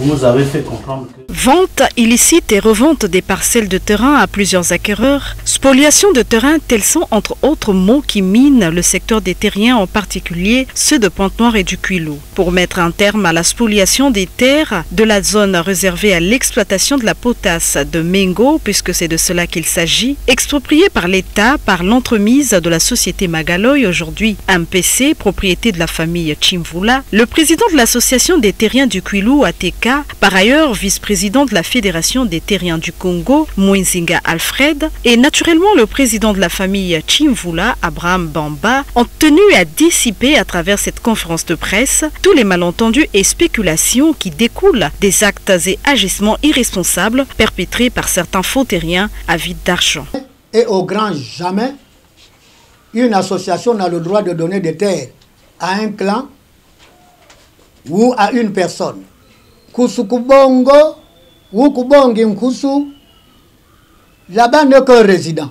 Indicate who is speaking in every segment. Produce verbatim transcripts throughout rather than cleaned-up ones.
Speaker 1: Vous nous avez fait comprendre que...
Speaker 2: Vente illicite et revente des parcelles de terrain à plusieurs acquéreurs, spoliation de terrain, tels sont entre autres mots qui minent le secteur des terriens, en particulier ceux de Pointe-Noire et du Kwilu. Pour mettre un terme à la spoliation des terres de la zone réservée à l'exploitation de la potasse de Mengo, puisque c'est de cela qu'il s'agit, expropriée par l'État par l'entremise de la société Magaloy, aujourd'hui M P C, propriété de la famille Chimvula, le président de l'association des terriens du Kwilu, A T K, par ailleurs vice-président de la Fédération des terriens du Congo, Mwenzinga Alfred, et naturellement le président de la famille Chimvula, Abraham Bamba, ont tenu à dissiper à travers cette conférence de presse tous les malentendus et spéculations qui découlent des actes et agissements irresponsables perpétrés par certains faux terriens avides d'argent.
Speaker 3: Et au grand jamais, une association n'a le droit de donner des terres à un clan ou à une personne. Kusukubongo ou Kubongi Nkusu, là-bas n'est qu'un résident.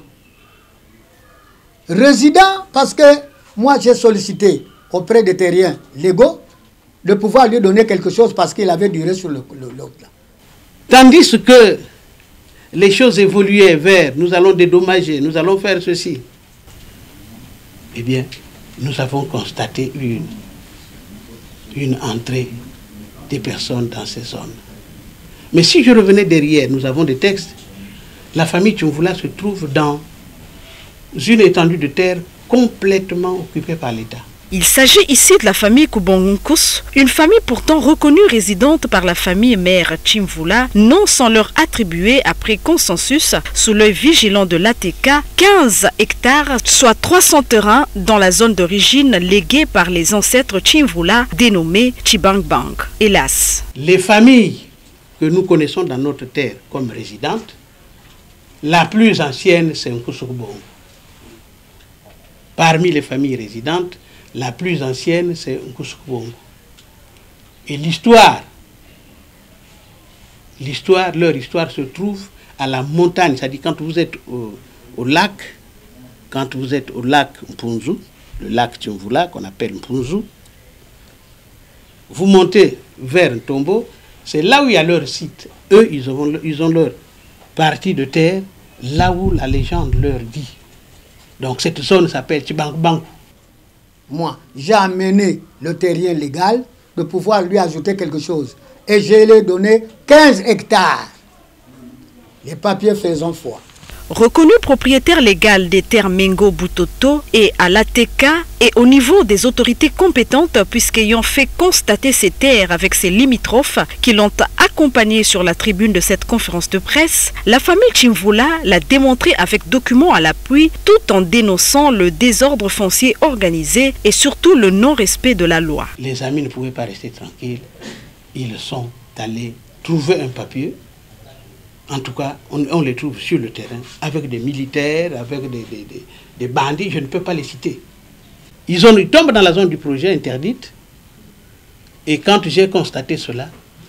Speaker 3: Résident parce que moi j'ai sollicité auprès des terriens légaux de pouvoir lui donner quelque chose parce qu'il avait duré sur le, le, le clan.
Speaker 4: Tandis que les choses évoluaient vers nous allons dédommager, nous allons faire ceci. Eh bien, nous avons constaté une, une entrée des personnes dans ces zones. Mais si je revenais derrière, nous avons des textes. La famille Chimvula se trouve dans une étendue de terre complètement occupée par l'État.
Speaker 2: Il s'agit ici de la famille Kubongunkus, une famille pourtant reconnue résidente par la famille mère Chimvula, non sans leur attribuer, après consensus, sous l'œil vigilant de l'A T K, quinze hectares, soit trois cents terrains dans la zone d'origine léguée par les ancêtres Chimvula, dénommés Chibangbang. Hélas,
Speaker 4: les familles que nous connaissons dans notre terre comme résidentes, la plus ancienne c'est Nkusukubongo. Parmi les familles résidentes, la plus ancienne, c'est Nkusukubongo. Et l'histoire, l'histoire, leur histoire se trouve à la montagne. C'est-à-dire quand vous êtes au, au lac, quand vous êtes au lac Mpunzu, le lac Chimvula qu'on appelle Mpunzu, vous montez vers Ntombo, c'est là où il y a leur site. Eux, ils ont, ils ont leur partie de terre, là où la légende leur dit. Donc cette zone s'appelle Chibangbang.
Speaker 3: Moi, j'ai amené le terrien légal de pouvoir lui ajouter quelque chose. Et je lui ai donné quinze hectares. Les papiers faisant foi.
Speaker 2: Reconnu propriétaire légal des terres Mengo Butoto et à l'A T K et au niveau des autorités compétentes, puisqu'ayant fait constater ces terres avec ses limitrophes qui l'ont accompagné sur la tribune de cette conférence de presse, la famille Chimvula l'a démontré avec documents à l'appui, tout en dénonçant le désordre foncier organisé et surtout le non-respect de la loi.
Speaker 4: Les amis ne pouvaient pas rester tranquilles. Ils sont allés trouver un papier. En tout cas, on, on les trouve sur le terrain, avec des militaires, avec des, des, des, des bandits, je ne peux pas les citer. Ils, ont, ils tombent dans la zone du projet interdite, et quand j'ai constaté cela,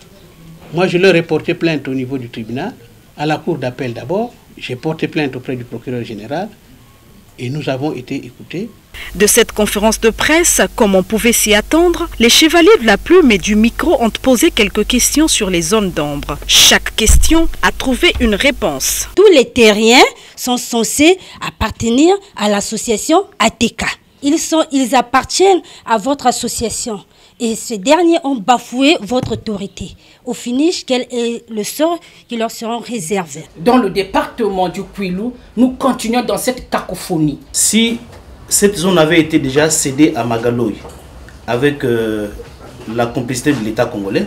Speaker 4: moi je leur ai porté plainte au niveau du tribunal, à la cour d'appel d'abord, j'ai porté plainte auprès du procureur général, et nous avons été écoutés.
Speaker 2: De cette conférence de presse, comme on pouvait s'y attendre, les chevaliers de la plume et du micro ont posé quelques questions sur les zones d'ombre. Chaque question a trouvé une réponse.
Speaker 5: Tous les terriens sont censés appartenir à l'association A T K. Ils, sont, ils appartiennent à votre association. Et ces derniers ont bafoué votre autorité. Au finish, quel est le sort qui leur sera réservé?
Speaker 6: Dans le département du Kwilu, nous continuons dans cette cacophonie.
Speaker 1: Si cette zone avait été déjà cédée à Magaloy avec euh, la complicité de l'État congolais,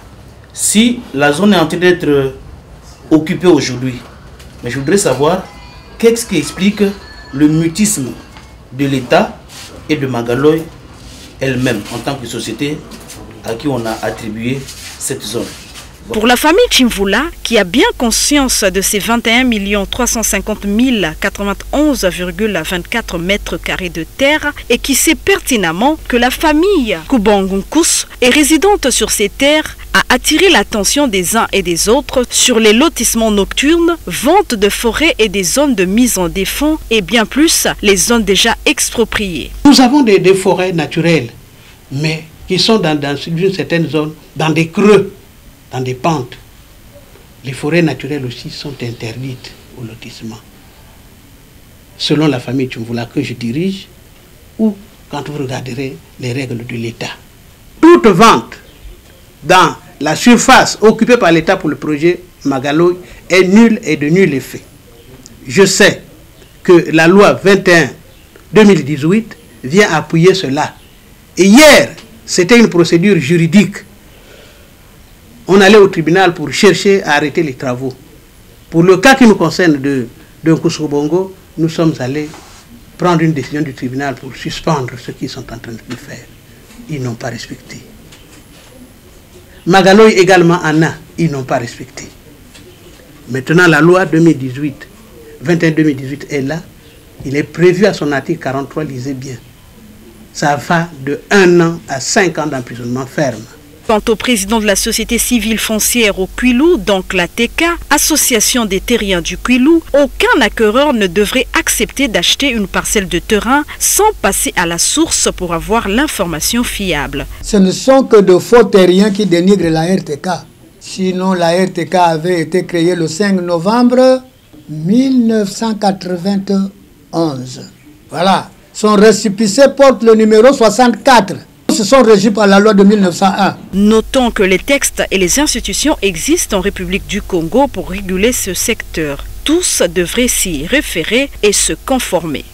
Speaker 1: si la zone est en train d'être euh, occupée aujourd'hui, mais je voudrais savoir qu'est-ce qui explique le mutisme de l'État et de Magaloy elle-même en tant que société à qui on a attribué cette zone.
Speaker 2: Pour la famille Chimvula, qui a bien conscience de ses vingt et un millions trois cent cinquante mille quatre-vingt-onze virgule vingt-quatre mètres carrés de terre et qui sait pertinemment que la famille Kubongunkus est résidente sur ces terres, a attiré l'attention des uns et des autres sur les lotissements nocturnes, vente de forêts et des zones de mise en défense et bien plus les zones déjà expropriées.
Speaker 4: Nous avons des, des forêts naturelles, mais qui sont dans, dans une certaine zone, dans des creux. dans des pentes. Les forêts naturelles aussi sont interdites au lotissement. Selon la famille Tchoumboula que je dirige, ou quand vous regarderez les règles de l'État. Toute vente dans la surface occupée par l'État pour le projet Magaloy est nulle et de nul effet. Je sais que la loi vingt et un deux mille dix-huit vient appuyer cela. Et hier, c'était une procédure juridique. On allait au tribunal pour chercher à arrêter les travaux. Pour le cas qui nous concerne de, de Nkoussobongo, nous sommes allés prendre une décision du tribunal pour suspendre ce qu'ils sont en train de faire. Ils n'ont pas respecté. Magaloy également en a, ils n'ont pas respecté. Maintenant, la loi deux mille dix-huit, vingt et un deux mille dix-huit est là. Il est prévu à son article quarante-trois, lisez bien. Ça va de un an à cinq ans d'emprisonnement ferme.
Speaker 2: Quant au président de la société civile foncière au Kwilu, donc la T K, association des terriens du Kwilu, aucun acquéreur ne devrait accepter d'acheter une parcelle de terrain sans passer à la source pour avoir l'information fiable.
Speaker 3: Ce ne sont que de faux terriens qui dénigrent la R T K. Sinon, la R T K avait été créée le cinq novembre mille neuf cent quatre-vingt-onze. Voilà. Son récépissé porte le numéro soixante-quatre. Se sont régis par la loi de mille neuf cent un.
Speaker 2: Notons que les textes et les institutions existent en République du Congo pour réguler ce secteur. Tous devraient s'y référer et se conformer.